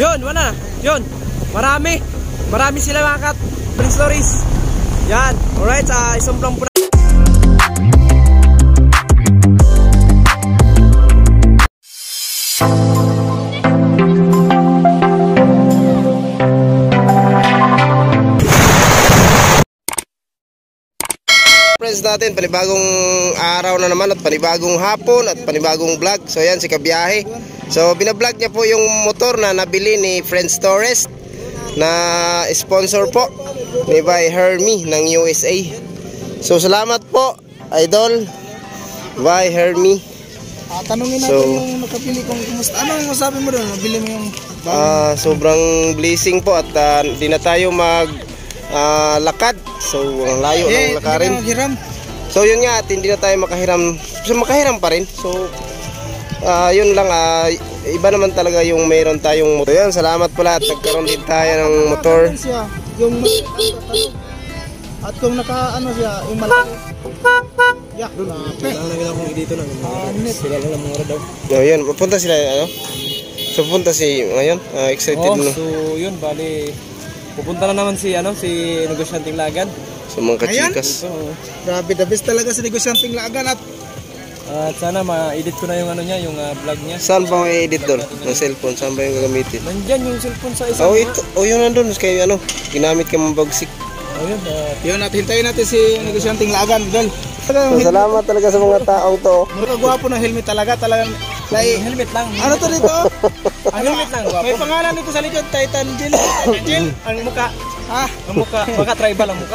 Yun, wala. Yun. Marami sila mga Prince Loris. Yan. Alright, isumplang po na. Friends natin, panibagong araw na naman at panibagong hapon at panibagong vlog. So yan si Kabiyahe. So binablog niya po yung motor na nabili ni Friends Torres na sponsor po ni by Hermie ng USA. So salamat po Idol by Hermie. Tanungin natin yung nakabili kung kumusta. Ano ang masabi mo doon? Mabili mo yung sobrang blessing po at di na tayo lakad. So ang layo ng lakarin. So yun nga, at hindi na tayo makahiram. So makahiram pa rin. So yun lang, iba naman talaga yung mayroon tayong motor. Yan, salamat pala at nagkaroon din tayo ng motor. Yung at kung naka siya, yung malaki. Yeah, lang dito na. Sila lang mga daw. Oh, yun, pupunta sila So pupunta si ngayon, excited no. So yun, bali pupunta na naman si negosyanteng Lagan. So mga kachikas. Grabe, the best talaga si negosyanteng Lagan at sana ma-edit ko na yung yung vlog niya. Saan pa ma-edit doon? Ng cellphone, saan ba yung gagamitin? Nandyan yung cellphone sa isang. Yun nandun, kay ginamit ka mabagsik. Yun, at hintayin natin si negosyanteng Lagan, Idol. So, salamat talaga sa mga taong to. Gwapo ng helmet talaga, talagang helmet lang. Ano to dito? Ang helmet lang, gwapo. May pangalan nito sa likod, Titan Jill. Ang muka. Ang muka, baka tribal ang muka.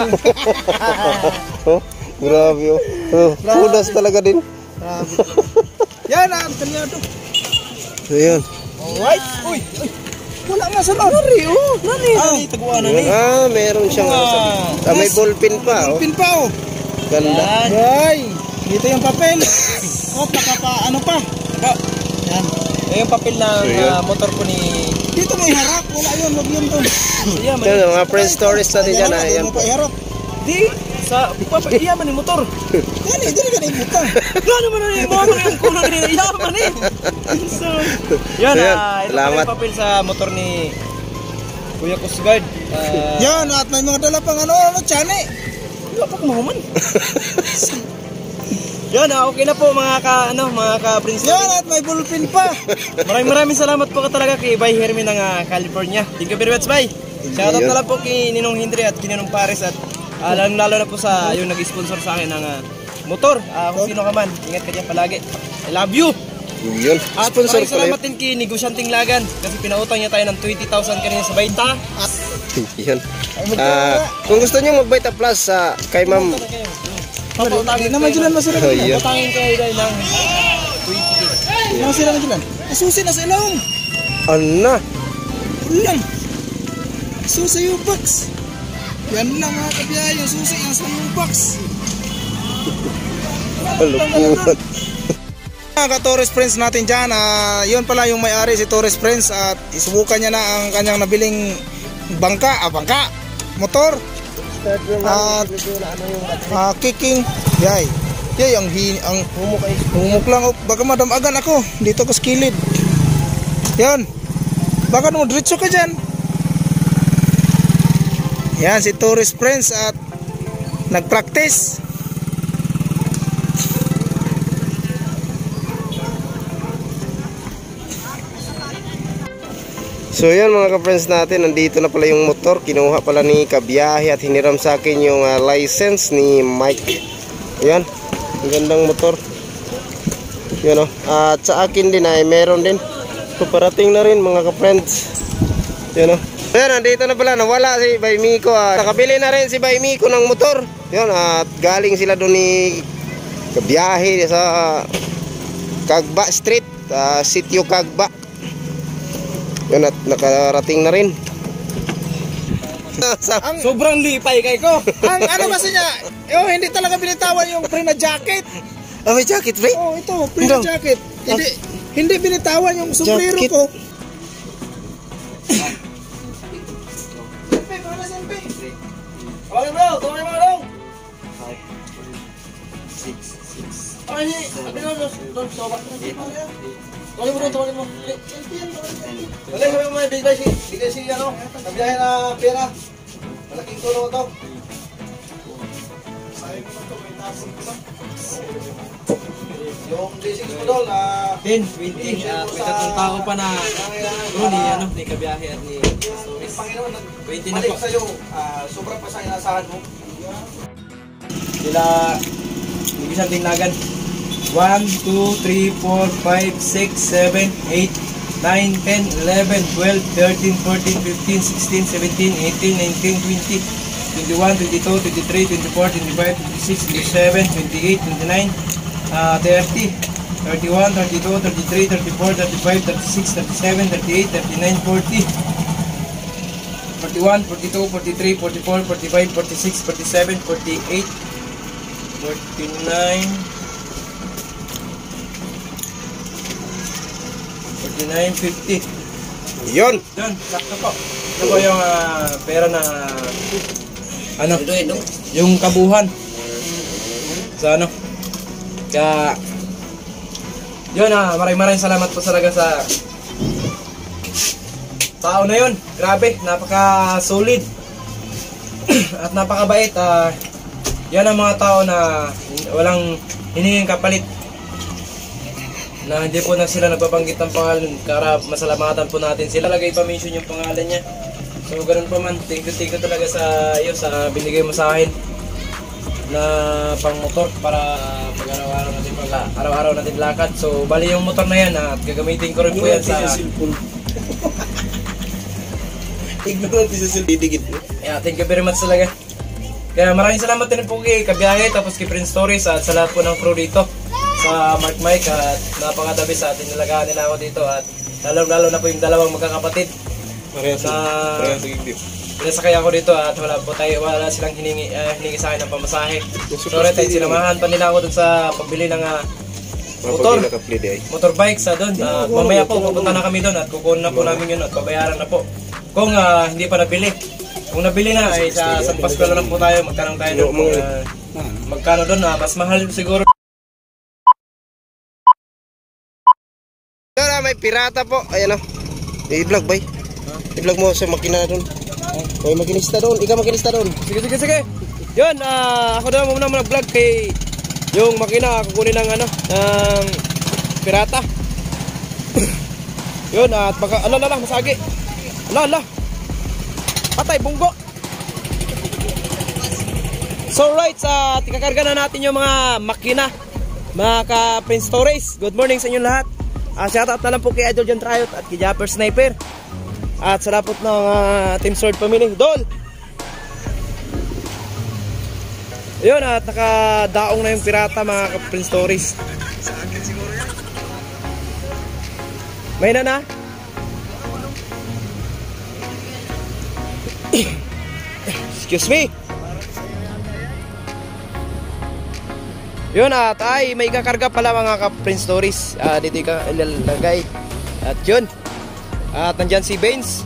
Grabe kudas talaga din. Yan, talyado. So yun. Alright. Uy, wala nga sa lari, Nani, taguan na ni. Meron siyang may ballpen pa. Ballpen pa, Ganda. Ay, dito yung papel. Ano pa? Yan. Yung papel ng motor ko ni. Dito mo iharap, wala yun, wag yun to. Yan, mga Friends Stories natin dyan. Ayan po. Di, sa iyaman yung motor. Yan eh, dili ka na ibuta. Gano'n mo na yung mga yung kuno nila, iyaman eh. So, yan, ito pa yung papel sa motor ni Kuya Coast Guard. Yan, at may mga dala pang tsane. Wala pa kumaman. Yan, okay na po mga ka-Prince. Yan, at may ballpen pa. Maraming salamat po talaga kay Bay Hermie ng California. Thank you very much, Bay. Shoutout na lang po kay Ninong Hindri at kay Ninong Paris at lalo na po sa yung nag-sponsor sa akin ng motor. Kung sino ka man, ingat ka dyan palagi. I love you! Yun. At maraming salamat din kay negosyanteng Lagan kasi pinautang niya tayo ng 20,000 kanina sa Baita. Yun. Kung gusto niyo mag-Baita Plus kay Ma'am. Papautangin naman dyan masira. Papautangin kayo dahil ng 20K. Masira na dyan. Asusin na sa ilong. Ano? Ulang. Susi yung box. Yan lang mga Kabiyahe, yung susi yung sa yung box. Malupot. Mga Torres Friends natin dyan, yun pala yung may-ari si Torres Friends at isubukan niya na ang kanyang nabiling motor at kicking yay ang humuk lang, baka madamagan ako dito ko skilid yan, baka mo diretso ka dyan. Yan si Torres Friends at nagpractice. So yan mga ka-friends natin, nandito na pala yung motor. Kinuha pala ni Kabiyahe at hiniram sa akin yung license ni Mike. Yan, ang gandang motor. Yan at sa akin din ay meron din. So parating na rin mga ka-friends. Yan Yan, nandito na pala, nawala si Bay Miko. Nakabili na rin si Bay Miko ng motor. Yan, at galing sila doon ni Kabiyahe sa Kagba Street, Sitio Kagba. Yan, at nakarating na rin. Sobrang lipay kay ko. Ang ano kasi niya, hindi talaga binitawan yung pre na jacket. May jacket, pre? Ito, pre na jacket. Hindi binitawan yung sombrero ko. Tawagin mo doon, tawagin mo. Wala, sabi mo may bigay si ano, nabiyahe na pera. Malaking tulong ito. Yung blessings mo doon, 10, 20. At may tatlong tao pa na bro ni Kabiyahe at ni Stories. Panginoon, 20 na balik po. sa'yo, sobrang pa sa inasahan mo. Sila, hindi isang tinglagan. 1, 2, 3, 4, 5, 6, 7, 8, 9, 10, 11, 12, 13, 14, 15, 16, 17, 18, 19, 20, 21, 22, 23, 24, 25, 26, 27, 28, 29, 30, 31, 32, 33, 34, 35, 36, 37, 38, 39, 40, 41, 42, 43, 44, 45, 46, 47, 48, 49, 50. Yun. Yun, sakto po. Ito po yung pera na ano, yung kabuhan sa ano. Kaya yun, maraming salamat po talaga sa tao na yun. Grabe, napaka solid at napakabait. Yan ang mga tao na walang hinihinging kapalit, na hindi po na sila nagbabanggit ng pangalan para masalamatan po natin sila. Talaga ipa-mention yung pangalan niya. So ganun pa man, thank you talaga sa iyo sa binigay mo sa akin na pang motor para araw-araw natin lakad. So bali yung motor na yan at gagamitin ko rin po yan sa Ignorant isa sila didikit. yeah, thank you very much talaga. Kaya maraming salamat din po kay Kabiyahe, tapos kay Prince Stories at sa lahat po ng crew dito sa Mark Mike, at napakadabi sa atin, nilagahan nila ako dito, at lalo na po yung dalawang magkakapatid na pinasakay ako dito at wala silang hiningi sa akin ng pamasahe. Sorry, at sinamahan pa nila ako dun sa pagbili ng motorbike sa doon. Mamaya po pupunta na kami doon at kukunin na po namin yun at babayaran na po kung hindi pa nabili. Kung nabili na ay sa San Pascual na lang po tayo, magkaroon tayo ng magkano doon, mas mahal siguro. May pirata po. Ayan o. I-vlog bay. I-vlog mo sa makina doon. May makinista doon. Ikaw makinista doon. Sige. Yun, ako na muna mag-vlog kay yung makina kukunin ng ng pirata. Yun, at baka ala masagi. Ala. Patay bunggo. So right, tikakarga na natin yung mga makina, mga ka-Prince Stories. Good morning sa inyo lahat. Shoutout na lang po kay Idol John Triot at kay Japper Sniper. At sa lapot ng Team Sword Family. Dol! Yun, at nakadaong na yung pirata, mga ka-Prince Stories. May na? Excuse me. Yun, at may kakarga pala mga ka-Prince Stories. Dito ka ilalagay. At yun. At nandyan si Baines.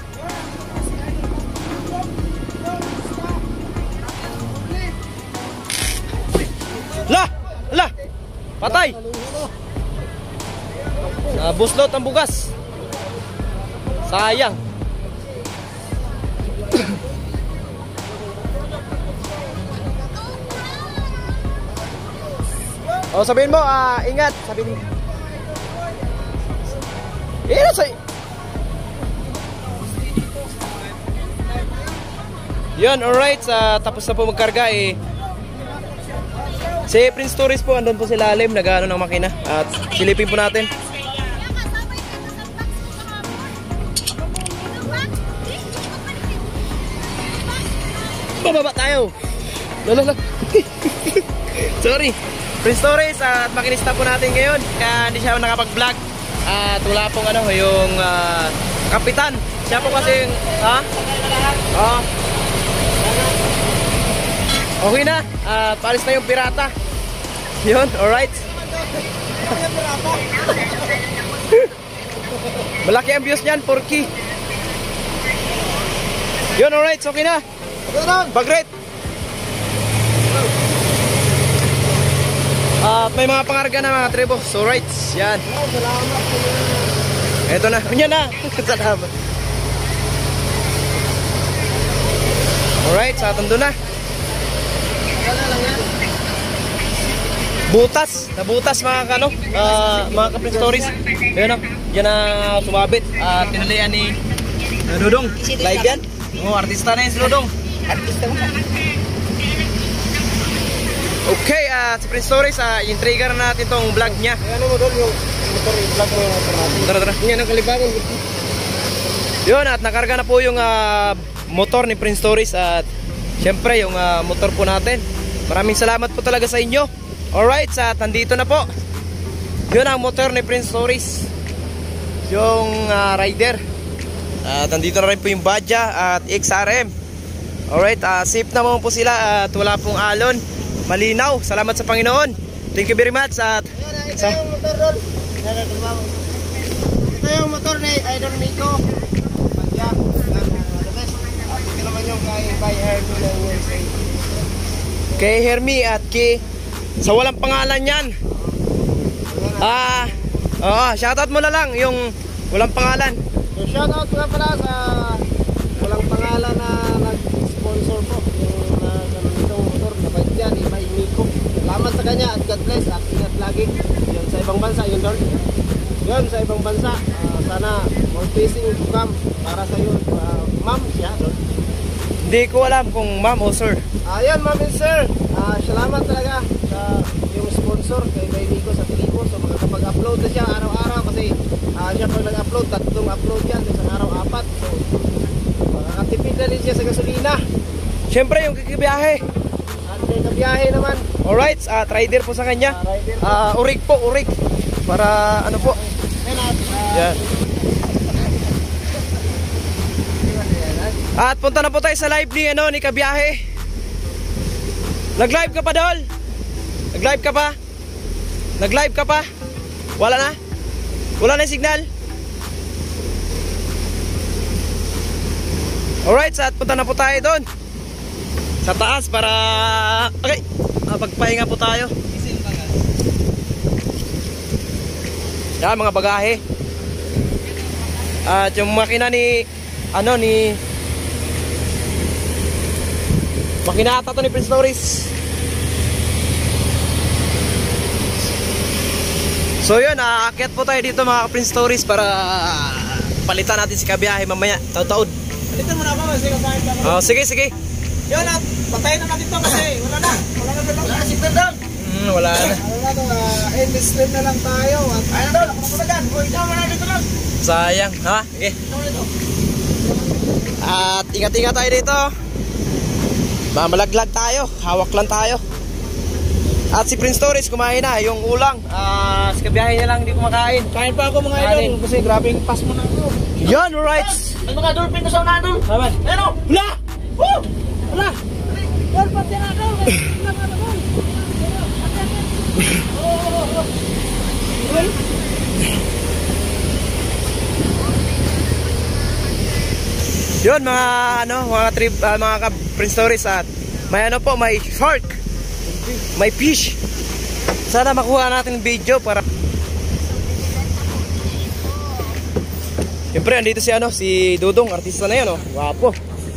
La! Patay! Buslot ang bugas. Sayang. O sabihin mo, ingat, sabihin mo. Yun, alright, tapos na po magkarga si Prince Stories po, andun po si Lalim, nag-ano ng makina. At silipin po natin. Bababa tayo. Lala. Sorry. Prince Stories, at makinista po natin ngayon. Kaya hindi siya nakapag-vlog. At wala pong yung kapitan. Siya po kasing okay na. Palis na yung pirata. Yun, alright. Malaki ang views niyan, 4K. Yun, alright, okay na. Bag-rate. At may mga pangarga na mga tribo. So right, yan. Ito na. Yan na. Salamat. Alright, sa atin doon na. Butas. Nabutas mga kano. Mga ka-Prince Stories. Ayan o. Yan na sumabit. Tinalian ni Dudong. Live yan. Artista na yun si Dudong. Okay, sa Prince Stories, i-trigger na natin tong vlog niya. Ano mo doon yung motor, i-vlog mo yung motor natin. Tara. Yan ang kalibangan. Yun, at nakarga na po yung motor ni Prince Stories. At syempre, yung motor po natin. Maraming salamat po talaga sa inyo. Alright, at nandito na po. Yun ang motor ni Prince Stories. Yung rider. At nandito na rin po yung Badja at XRM. Alright, safe naman po sila at wala pong alon. Malinaw. Salamat sa Panginoon. Thank you very much. At Ito yung motor doon. Ito yung motor ni Idol Miko. Badya. At ito naman yung kay Hermie ng USA. kay Hermie at kay sa walang pangalan yan. Shoutout mo na lang yung walang pangalan. So shoutout nga pala sa walang pangalan na nag-sponsor po. Yung itong motor na Badya ni Bay Miko. Salamat sa kanya at God bless at ingat lagi. Yun sa ibang bansa, yun doon. Yun sa ibang bansa. Sana more blessing to come para sa iyo. Ma'am siya doon. Hindi ko alam kung ma'am o sir. Ayan ma'am and sir. Salamat talaga sa yung sponsor kay Bay Miko sa Tribo. So makakapag-upload na siya araw-araw kasi siya pag nag-upload, 3 upload yan. Isang araw 4. So makakatipid na rin siya sa gasolina. Siyempre yung kikibiyahe. At may kabiyahe naman. Alright, rider po sa kanya. Rider. Urig po, urig. Para ano po. Yan. At punta na po tayo sa live ni Kabiyahe. Nag-live ka pa, Dol? Nag-live ka pa? Nag-live ka pa? Wala na? Wala na yung signal? Alright, at punta na po tayo doon sa taas para okay, pagpahinga po tayo. Yan mga bagahe. At yung makina ni makina ata to ni Prince Stories. So yun, aakyat po tayo dito mga Prince Stories para palitan natin si Kabiyahe mamaya, taon-taon. Palitan mo na ako kasi kakain ka mo. Sige. Yun at patayin na natin ito kasi wala na signal doon. Wala na. End stream na lang tayo. At ayun doon, ako na dyan. Huwag ikaw na dito lang. Sayang, ha? Okay. At ingat-ingat tayo dito. Mamalaglag tayo, hawak lang tayo. At si Prince Stories kumain na, yung ulang. Si Kabiyahe niya lang hindi kumakain. Kain pa ako mga idol kasi grabe yung pass mo na ako. Yan, alright. May mga dolphin na sa unahan doon. Naman. Ayun o. Wala! Woo! Wala! Dolphin na doon. Yun mga Prince Stories at may may shark, may fish. Sana makuha natin ng video para siyempre andito si Dudong, artista na yan Wapo.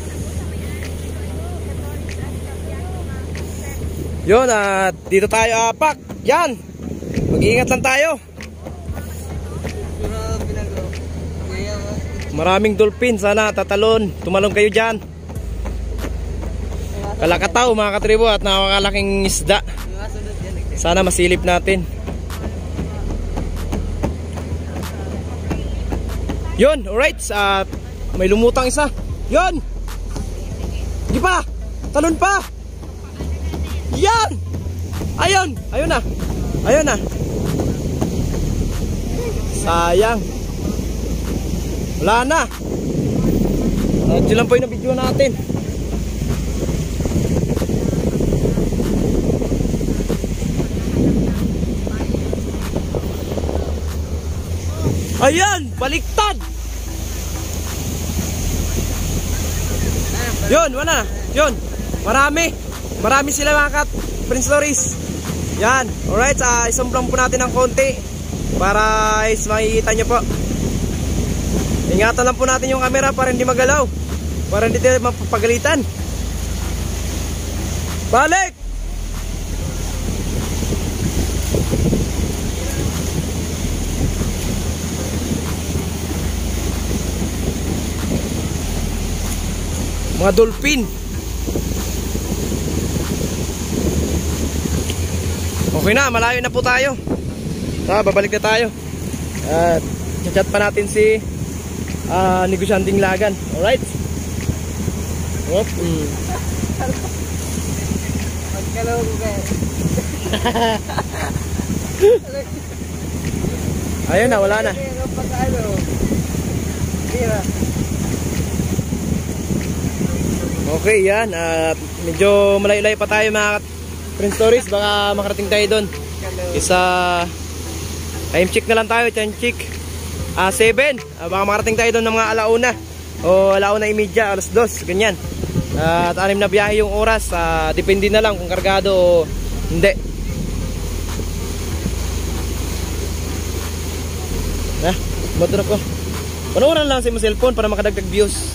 Yun at dito tayo apak. Yan. Mag-iingat lang tayo. Maraming dolphin, sana tatalon. Tumalon kayo dyan. Kalakataw mga katribo at nakakalaking isda. Sana masilip natin. Yun, alright. May lumutang isa. Yun. Di pa. Talon pa. Yan. Ayun na. Sayang. Wala na. At yun lang po yung video natin. Ayan, baliktad. Yun, wala. Yun, marami sila mga Prince Stories. Yan, alright, isumplang po natin ng konti para is makikita nyo po. Ingatan lang po natin yung camera para hindi magalaw, para hindi tayo mapapagalitan. Balik! Mga dolphin. Okay na, malayo na po tayo. Babalik na tayo. At chat pa natin si negosyanteng Lagan. Alright. Ayun na, wala na. Okay, yan. Medyo malayo-layo pa tayo mga friend stories. Baka makarating tayo doon. Isa time check na lang tayo. Time check 7. Baka makarating tayo doon ng mga alauna. O alauna imidya, alas 2. Ganyan. At 6 na biyahe yung oras. Depende na lang kung kargado o hindi. Motor ko. Panoorin lang sa cellphone para makadagdag views.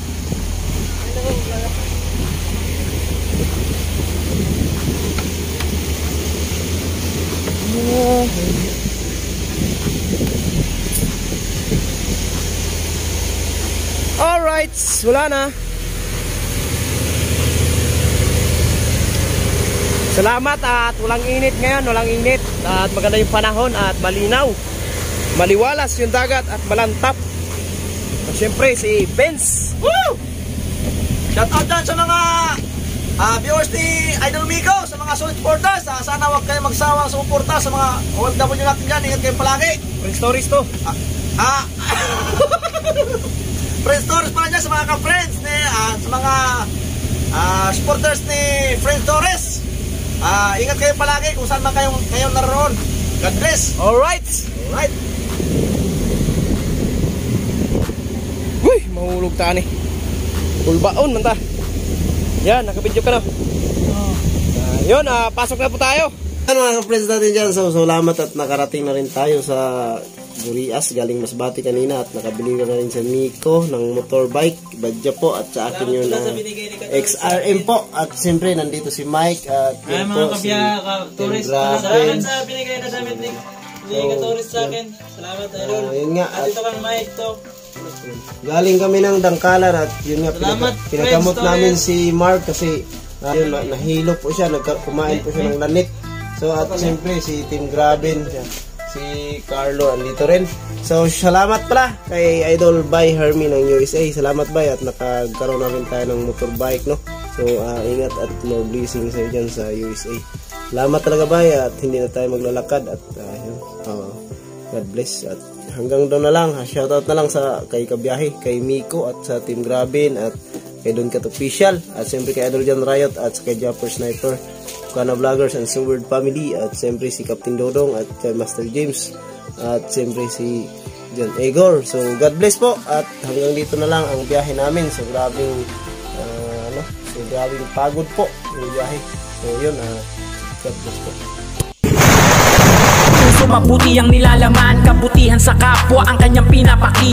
Alright, wala na. Salamat at walang init ngayon, walang init. At maganda yung panahon at malinaw. Maliwalas yung dagat at malantap. At syempre si Benz. Woo! Shout out dyan sa mga viewers ni Idol Miko, sa mga solid supporters. Sana huwag kayo magsawang sumuporta sa mga OFW natin dyan. Ingat kayo palagi. Friend stories to. Friend stories pala dyan sa mga ka-friends ni, sa mga supporters ni Friend Torres. Ingat kayo palagi kung saan man kayo naroon. God bless. Alright. Alright. Uy, mahulog ta ni. Ulbaon man ta. Yan, nakabidyo ka na. Yun, pasok na po tayo. Ano mga friends natin dyan, so salamat at nakarating na rin tayo sa Gurias, galing Masbate kanina at nakabili na rin sa Miko ng motorbike, badya po at sa akin yung XRM po at siyempre nandito si Mike at yun po si Graben. Salamat sa binigay na damit ni Torres sa akin. Salamat Idol. Yun nga At ito kang Mike to. galing kami ng Dangkalan at yun nga Salamat, pinakamot friends, namin si Mark kasi yun, nahilo po siya, kumain po siya ng lanit. So at siyempre si Team Graben, si Carlo andito rin. So salamat pala kay Idol by Hermie ng USA. Salamat bay at nakagkaroon na rin tayo ng motorbike, no. So ingat at more blessings sa dyan sa USA. Salamat talaga bay at hindi na tayo maglalakad at God bless at hanggang doon na lang. Shoutout na lang sa kay Kabiyahe, kay Miko at sa Team Graben at kay Don Cat Official at siyempre kay Idol Jan Riot at kay Japper Sniper, Kana Vloggers and Sword Family at siyempre si Captain Dodong at kay Master James at siyempre si John Egor. So God bless po at hanggang dito na lang ang biyahe namin. So grabing grabing pagod po yung biyahe. So yun, God bless po. Puso mabuti ang nilalaman, kabutihan sa kapwa ang kanyang pinapakita.